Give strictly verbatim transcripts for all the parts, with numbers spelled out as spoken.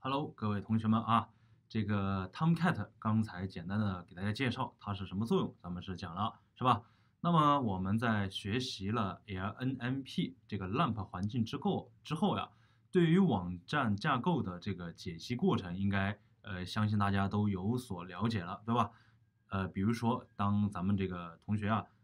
Hello，各位同学们啊，这个 Tomcat 刚才简单的给大家介绍它是什么作用，咱们是讲了，是吧？那么我们在学习了 L N M P 这个 lamp 环境之后之后呀，对于网站架构的这个解析过程，应该呃相信大家都有所了解了，对吧？呃，比如说当咱们这个同学啊，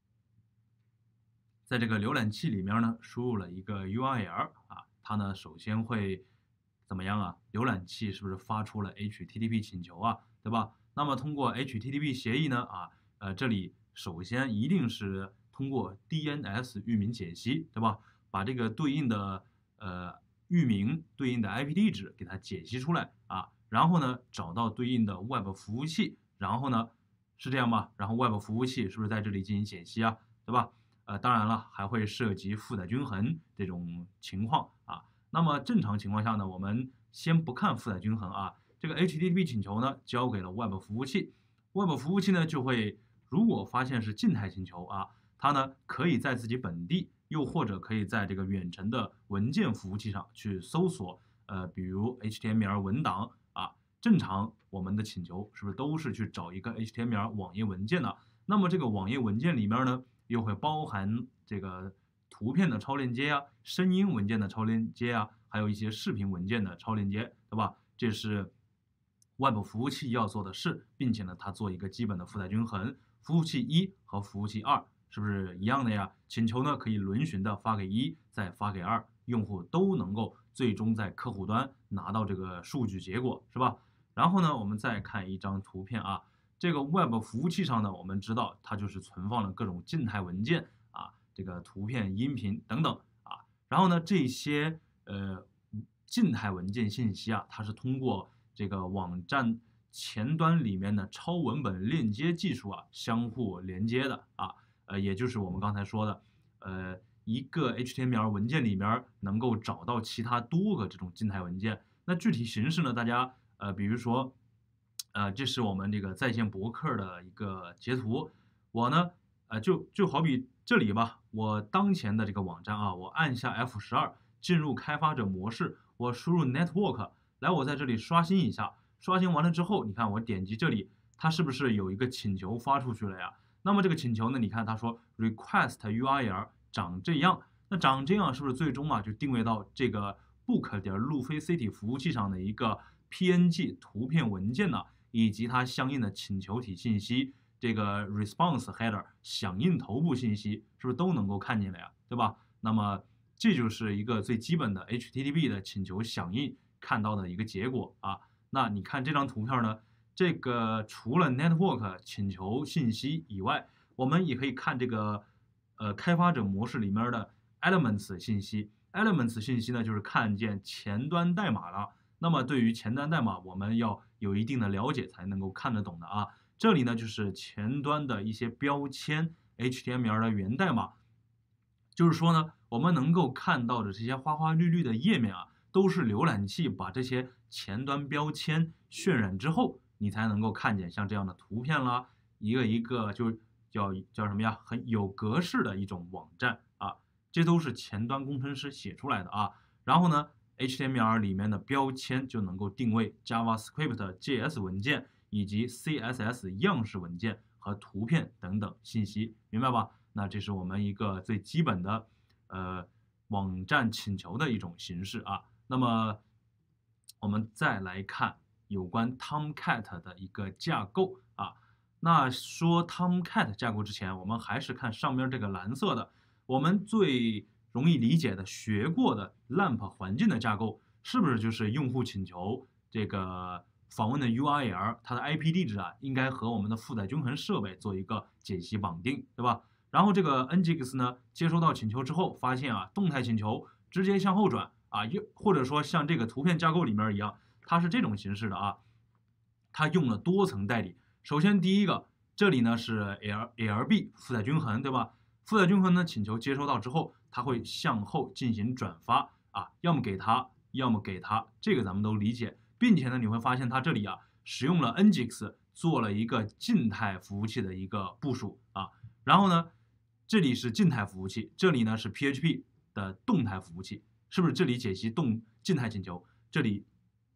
在这个浏览器里面呢，输入了一个 U R L 啊，它呢首先会怎么样啊？浏览器是不是发出了 H T T P 请求啊，对吧？那么通过 H T T P 协议呢，啊，呃，这里首先一定是通过 D N S 域名解析，对吧？把这个对应的呃域名对应的 I P 地址给它解析出来啊，然后呢找到对应的 Web 服务器，然后呢是这样吧？然后 Web 服务器是不是在这里进行解析啊，对吧？呃，当然了，还会涉及负载均衡这种情况啊。那么正常情况下呢，我们先不看负载均衡啊，这个 H T T P 请求呢交给了 Web 服务器，Web 服务器呢就会如果发现是静态请求啊，它呢可以在自己本地，又或者可以在这个远程的文件服务器上去搜索，呃，比如 H T M L 文档啊。正常我们的请求是不是都是去找一个 H T M L 网页文件呢？那么这个网页文件里面呢，又会包含这个图片的超链接啊、声音文件的超链接啊，还有一些视频文件的超链接，对吧？这是 Web 服务器要做的事，并且呢，它做一个基本的负载均衡。服务器一和服务器二是不是一样的呀？请求呢可以轮循的发给一，再发给二，用户都能够最终在客户端拿到这个数据结果，是吧？然后呢，我们再看一张图片啊，这个 Web 服务器上呢，我们知道它就是存放了各种静态文件啊，这个图片、音频等等啊。然后呢，这些呃静态文件信息啊，它是通过这个网站前端里面的超文本链接技术啊相互连接的啊，呃，也就是我们刚才说的，呃，一个 H T M L 文件里面能够找到其他多个这种静态文件。那具体形式呢，大家呃，比如说。呃，这是我们这个在线博客的一个截图。我呢，呃，就就好比这里吧，我当前的这个网站啊，我按下 F 十二进入开发者模式，我输入 network，来，我在这里刷新一下。刷新完了之后，你看我点击这里，它是不是有一个请求发出去了呀？那么这个请求呢，你看它说 request U R L 长这样，那长这样是不是最终啊就定位到这个 book 点路飞 City 服务器上的一个 P N G 图片文件呢？以及它相应的请求体信息，这个 response header 响应头部信息，是不是都能够看见了呀？对吧？那么这就是一个最基本的 H T T P 的请求响应看到的一个结果啊。那你看这张图片呢，这个除了 network 请求信息以外，我们也可以看这个呃开发者模式里面的 elements 信息。elements 信息呢，就是看见前端代码了。那么对于前端代码，我们要有一定的了解才能够看得懂的啊。这里呢就是前端的一些标签 H T M L 的源代码，就是说呢，我们能够看到的这些花花绿绿的页面啊，都是浏览器把这些前端标签渲染之后，你才能够看见像这样的图片啦，一个一个就叫叫什么呀，很有格式的一种网站啊，这都是前端工程师写出来的啊。然后呢，H T M L 里面的标签就能够定位 JavaScript J S 文件以及 C S S 样式文件和图片等等信息，明白吧？那这是我们一个最基本的呃网站请求的一种形式啊。那么我们再来看有关 Tomcat 的一个架构啊。那说 Tomcat 架构之前，我们还是看上面这个蓝色的，我们最容易理解的学过的 lamp 环境的架构，是不是就是用户请求这个访问的 U R L，它的 I P 地址啊，应该和我们的负载均衡设备做一个解析绑定，对吧？然后这个 N G X 呢，接收到请求之后，发现啊，动态请求直接向后转啊，又或者说像这个图片架构里面一样，它是这种形式的啊，它用了多层代理。首先第一个，这里呢是 L L B 负载均衡，对吧？负载均衡呢，请求接收到之后，它会向后进行转发啊，要么给它，要么给它，这个咱们都理解，并且呢，你会发现它这里啊，使用了 N G X 做了一个静态服务器的一个部署啊，然后呢，这里是静态服务器，这里呢是 P H P 的动态服务器，是不是这里解析动静态请求，这里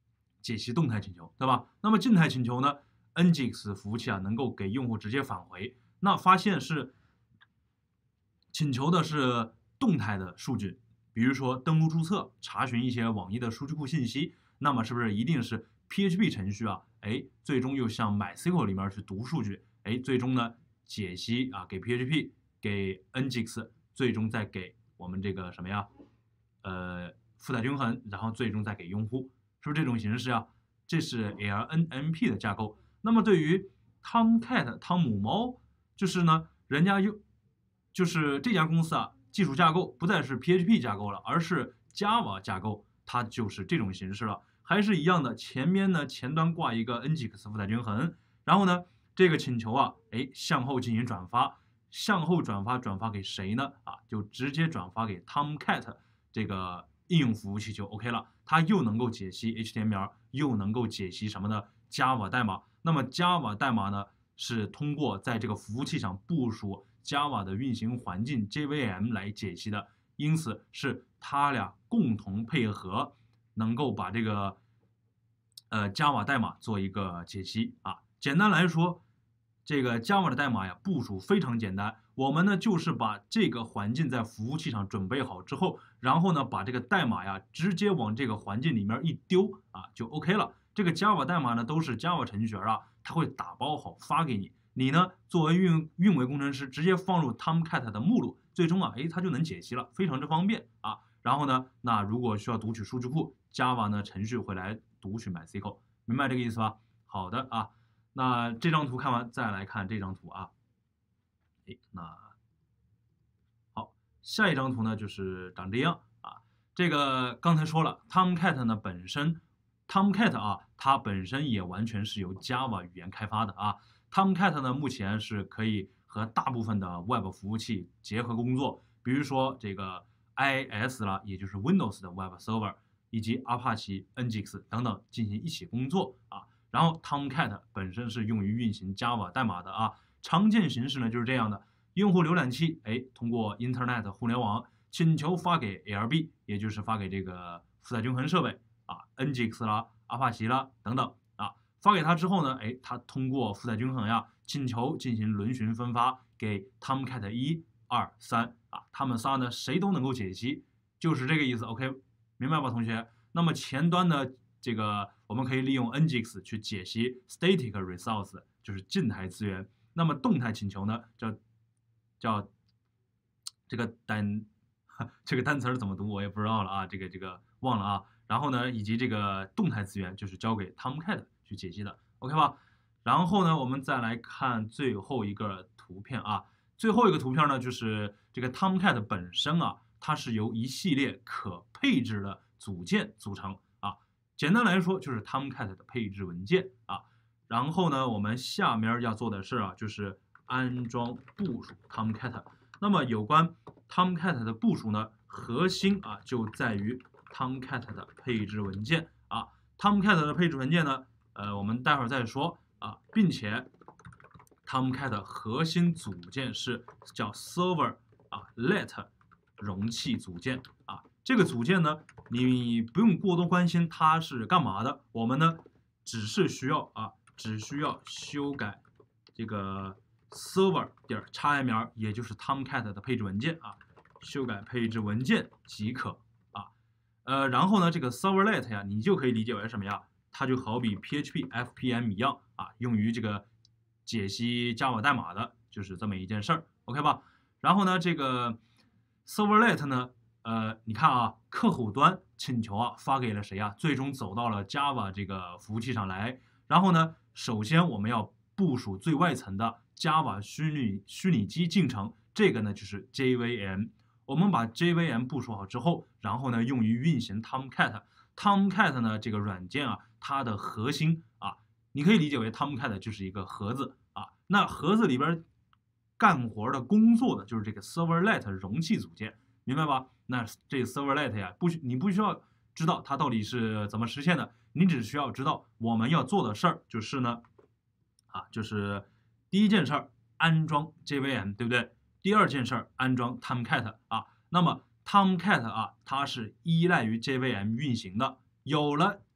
解析动态请求，对吧？那么静态请求呢 ，N G X 服务器啊能够给用户直接返回。那发现是请求的是动态的数据，比如说登录注册、查询一些网易的数据库信息，那么是不是一定是 P H P 程序啊？哎，最终又向 MySQL 里面去读数据，哎，最终呢解析啊给 P H P 给 N G X， 最终再给我们这个什么呀？呃，负载均衡，然后最终再给用户，是不是这种形式啊？这是 L N M P 的架构。那么对于 Tomcat 汤姆猫，就是呢，人家又就是这家公司啊，技术架构不再是 P H P 架构了，而是 Java 架构，它就是这种形式了。还是一样的，前面呢前端挂一个 N G X 负载均衡，然后呢这个请求啊，哎向后进行转发，向后转发转发给谁呢？啊，就直接转发给 Tomcat 这个应用服务器就 OK 了。它又能够解析 H T M L， 又能够解析什么呢 ？Java 代码。那么 Java 代码呢是通过在这个服务器上部署 Java 的运行环境 J V M 来解析的，因此是它俩共同配合。能够把这个呃 Java 代码做一个解析啊。简单来说，这个 Java 的代码呀部署非常简单，我们呢就是把这个环境在服务器上准备好之后，然后呢把这个代码呀直接往这个环境里面一丢啊就 OK 了。这个 Java 代码呢都是 Java 程序员啊，他会打包好发给你，你呢作为运运维工程师直接放入 Tomcat 的目录，最终啊哎它就能解析了，非常之方便啊。然后呢，那如果需要读取数据库 ，Java 呢程序会来读取 MySQL， 明白这个意思吧？好的啊，那这张图看完，再来看这张图啊。哎，那好，下一张图呢就是长这样啊。这个刚才说了 ，Tomcat 呢本身 ，Tomcat 啊，它本身也完全是由 Java 语言开发的啊。Tomcat 呢目前是可以和大部分的 Web 服务器结合工作，比如说这个。I S 啦，也就是 Windows 的 Web Server， 以及 Apache、N G X 等等进行一起工作啊。然后 Tomcat 本身是用于运行 Java 代码的啊。常见形式呢就是这样的：用户浏览器哎通过 Internet 互联网请求发给 L B， 也就是发给这个负载均衡设备啊 ，N G X 啦、Apache 啦等等啊。发给它之后呢，哎，它通过负载均衡呀请求进行轮循分发给 Tomcat 一。二三啊，他们仨呢谁都能够解析，就是这个意思。OK， 明白吧，同学？那么前端呢，这个我们可以利用 N G X 去解析 static resource， 就是静态资源。那么动态请求呢，叫叫这个单这个单词怎么读我也不知道了啊，这个这个忘了啊。然后呢，以及这个动态资源就是交给 Tomcat 去解析的 ，OK 吧？然后呢，我们再来看最后一个图片啊。最后一个图片呢，就是这个 Tomcat 本身啊，它是由一系列可配置的组件组成啊。简单来说，就是 Tomcat 的配置文件啊。然后呢，我们下面要做的事啊，就是安装部署 Tomcat。那么有关 Tomcat 的部署呢，核心啊就在于 Tomcat 的配置文件啊。Tomcat 的配置文件呢，呃，我们待会儿再说啊，并且。Tomcat 核心组件是叫 Server 啊 Let 容器组件啊，这个组件呢，你不用过多关心它是干嘛的，我们呢只是需要啊，只需要修改这个 Server 点 xml， 也就是 Tomcat 的配置文件啊，修改配置文件即可啊。呃，然后呢，这个 Servlet 呀，你就可以理解为什么呀？它就好比 P H P F P M 一样啊，用于这个。解析 Java 代码的，就是这么一件事儿 ，OK 吧？然后呢，这个 Servlet 呢，呃，你看啊，客户端请求啊发给了谁啊？最终走到了 Java 这个服务器上来。然后呢，首先我们要部署最外层的 Java 虚拟虚拟机进程，这个呢就是 J V M。我们把 J V M 部署好之后，然后呢用于运行 Tomcat。Tomcat 呢这个软件啊，它的核心啊。你可以理解为 Tomcat 就是一个盒子啊，那盒子里边干活的工作的就是这个 Servlet 容器组件，明白吧？那这 Servlet 呀，不需你不需要知道它到底是怎么实现的，你只需要知道我们要做的事儿就是呢，啊，就是第一件事儿安装 J V M， 对不对？第二件事儿安装 Tomcat 啊，那么 Tomcat 啊，它是依赖于 J V M 运行的，有了。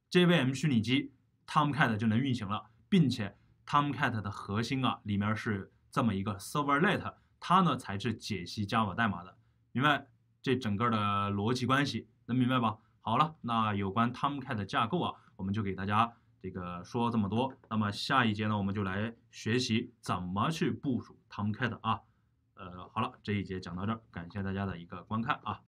J V M 虚拟机 Tomcat 就能运行了，并且 Tomcat 的核心啊里面是这么一个 Servlet， 它呢才是解析 Java 代码的，明白这整个的逻辑关系，能明白吧？好了，那有关 Tomcat 的架构啊，我们就给大家这个说这么多。那么下一节呢，我们就来学习怎么去部署 Tomcat 啊。呃，好了，这一节讲到这儿，感谢大家的一个观看啊。